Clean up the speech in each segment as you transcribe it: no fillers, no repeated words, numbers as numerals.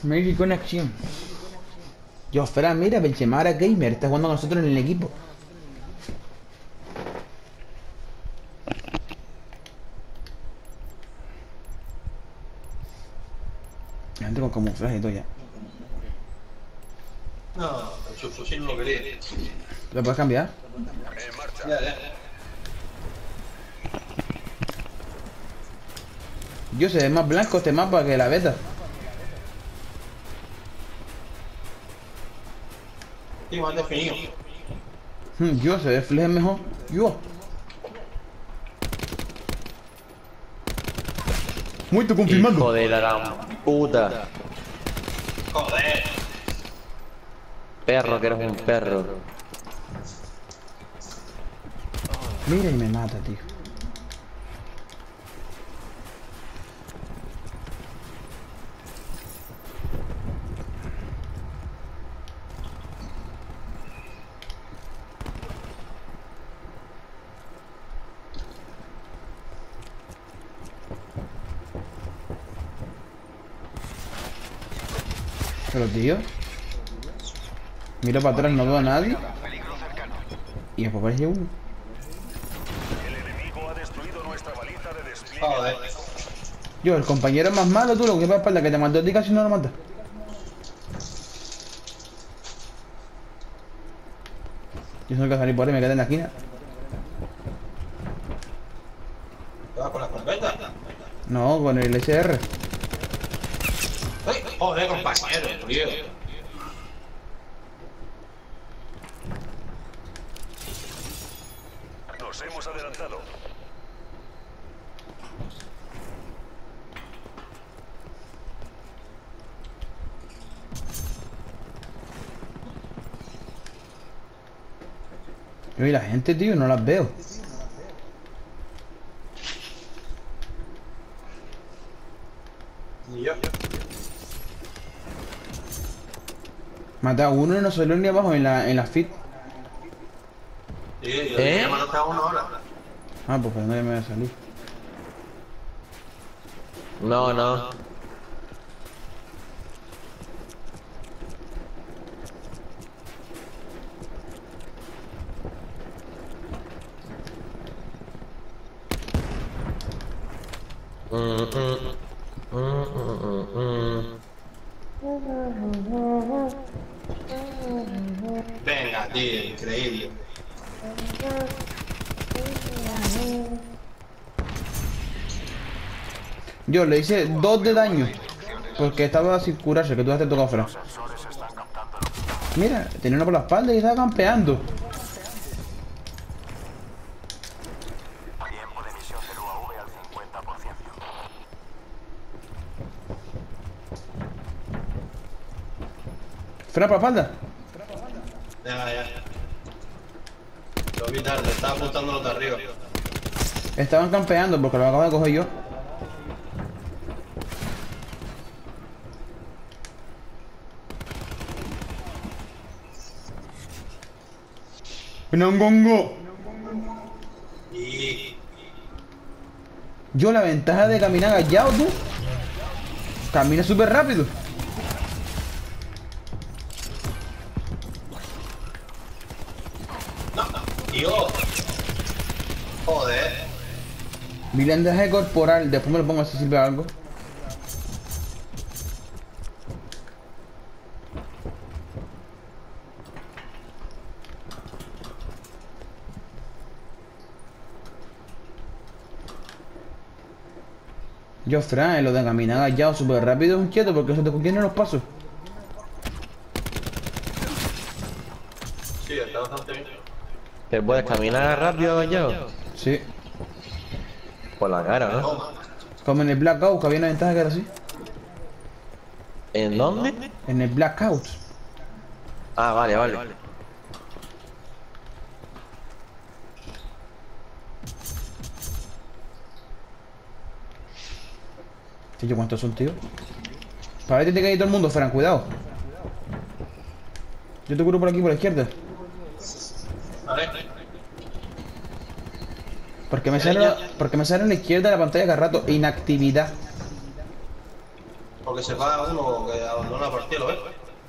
Mira con acción. Yo, Fran, mira, Benzema ahora gamer, está jugando con nosotros en el equipo. La gente con camuflaje y todo ya. No, su fusil no quería. ¿Lo puedes cambiar? En marcha. Ya. Yo se ve más blanco este mapa que la beta. Sí, más definido. Yo se ve fleje mejor. Yo. Muy te confirmando. Hijo de la gran puta. Joder. Perro, que eres un perro. Mira y me mata, tío. Pero tío, miro para atrás, no veo a nadie. Y después aparece uno. El enemigo ha destruido nuestra baliza de despliegue. Joder. Yo, el compañero es más malo, tú, lo que va a espalda que te mató a ti casi no lo mata. Yo soy el que salí por ahí, me quedé en la esquina. ¿Te vas con la escopeta? No, con el SR. ¡Ay! Joder, compañero, tío. Nos hemos adelantado. Yo y la gente, tío, no las veo. Ni yo. Maté a uno y no salió ni abajo en la fit. Sí, yo dije, mataste a uno ahora. Ah, pues no ya me voy a salir. No, no. Venga, tío, increíble. Yo le hice 2 de daño. Porque estaba sin curarse, que tú has te tocado fuera. Mira, tenía uno por la espalda y estaba campeando. Tiempo de emisión del UAV al 50%. Fuera por la espalda. Ya. Lo vi tarde, estaba apuntando los de arriba. Estaban campeando porque lo acabo de coger yo. ¡Nongongo! Y... Yo la ventaja de caminar agachado, tú. Camina súper rápido. Tío. Joder. Mi lendaje corporal, después me lo pongo si sirve algo. Yo, Fran, lo de caminar agachado súper rápido es un cheto porque eso te contiene los pasos. Sí, está bastante bien. ¿Te puedes caminar rápido, yo? Sí. Por la cara, ¿no? Toma. Como en el Blackout, que había una ventaja que era así. ¿En dónde? En el Blackout. Ah, vale. Tío, ¿cuántos son, tío? Para ver, tiene que ir todo el mundo, Fran, cuidado. Yo te curo por aquí, por la izquierda. Vale. Porque me sale en la izquierda de la pantalla cada rato. Inactividad. Ok. Porque se va uno que abandona la partida, ¿lo ves?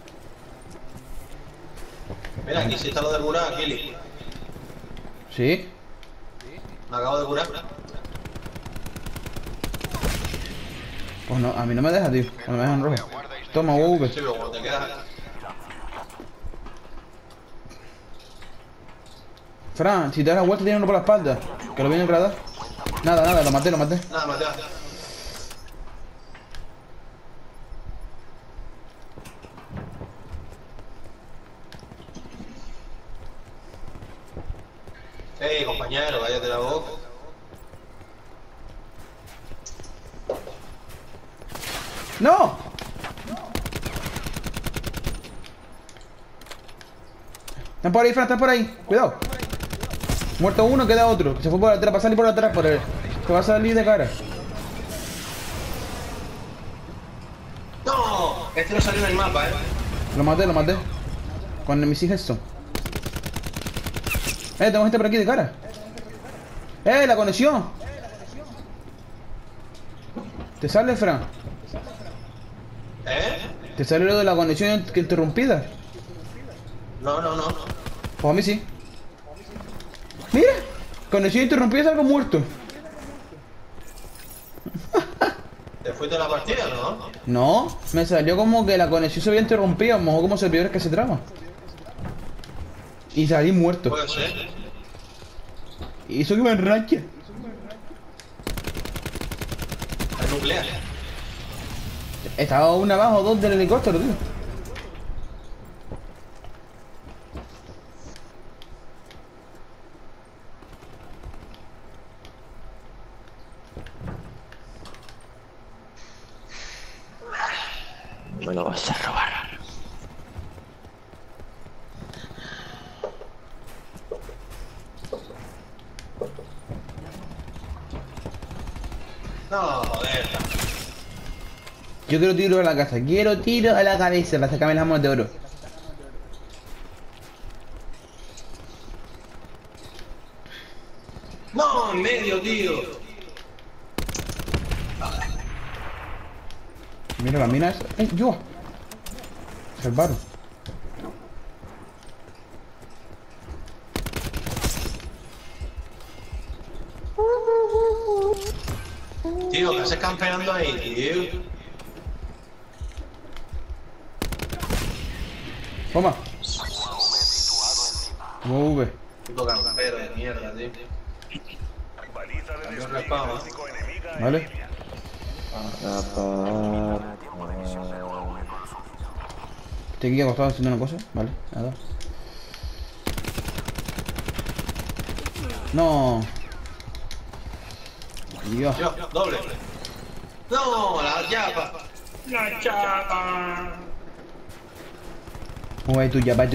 Mira, aquí sí está lo de curar, Kili. ¿Sí? Me acabo de curar. Pues no, a mí no me deja, tío. No me deja en rojo. Toma, UV. Sí, pero cuando te quedas... Fran, si te das la vuelta tiene uno por la espalda. Que lo viene a gradar. Nada, nada, lo maté, lo maté. Nada, Mateo. Ey, compañero, váyate la boca. ¡No! Están por ahí, Fran, están por ahí. Cuidado. Muerto uno, queda otro. Se fue por atrás, va a salir por atrás, por él. Se va a salir de cara. ¡No! Este no salió en el mapa, Lo maté, lo maté. Con mis hijas. Tengo gente por aquí de cara. La conexión. ¿Te sale, Fran? ¿Te sale lo de la conexión interrumpida? No. Pues a mí sí. Mira, conexión interrumpida es algo muerto. ¿Te fuiste de la partida, no? No, me salió como que la conexión se había interrumpido, a lo mejor como servidores que se trama. Y salí muerto. Puede ser. Y eso que me enracha. Es nuclear. Estaba uno abajo, dos del helicóptero, tío. Me lo vas a robar. No, joder. Yo quiero tiro a la casa, quiero tiro a la cabeza para sacarme las monedas de oro. No, en medio, tío. Mira la mina esa. ¡Ey, yo! Salvaron. Tío, ¿qué haces campeando ahí, tío? Toma. UV. Puto campero de mierda, tío. Baliza de Cambio despliegue respawn. táctico enemiga. Vale. Estoy aquí acostado haciendo una cosa. Vale, nada. No. Dios. Yo, doble. No, la chapa. La chapa. Uy, tu yapa.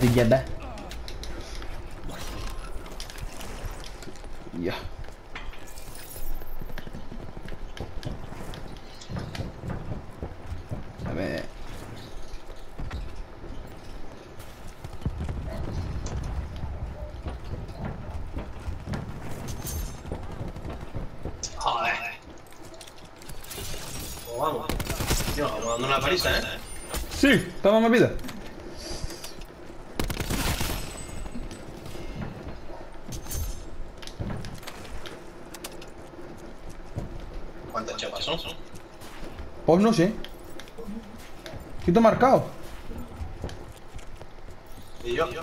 Ya. A ver. Joder. Pues vamos. Yo, vamos dando una paliza, ¿eh? Sí, toma más vida. ¿Cuántas chapas son? Pues no sé. Quito marcado. Y yo.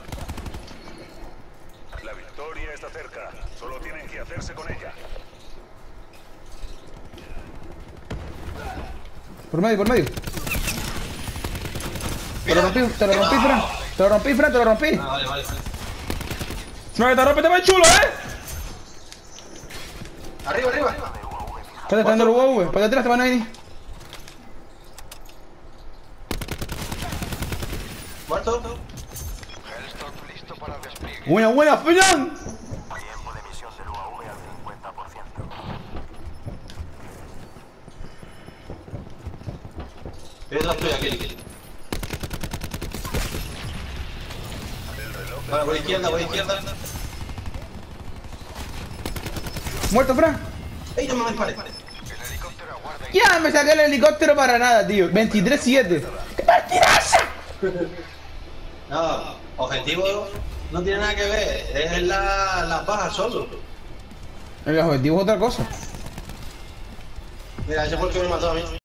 La victoria está cerca. Solo tienen que hacerse con ella. Por medio. Te lo rompí, Fran. Te lo rompí. Ah, vale. No, que te rompiste más chulo, Arriba. Espérate, está dando el UV. Para detrás te van a ir. ¿Muerto? Buena, Fran. Tiempo de emisión del UAV al 50%. Yo detrás tuya, aquí. Vale, voy izquierda. Muerto, Fran. ¡Ey, no me dispares! El helicóptero aguarda Ya me saqué el helicóptero para nada, tío. 23-7. ¡Qué partidaza! No, objetivo no tiene nada que ver. Es la paja solo. El objetivo es otra cosa. Mira, ese fue el que me mató a mí.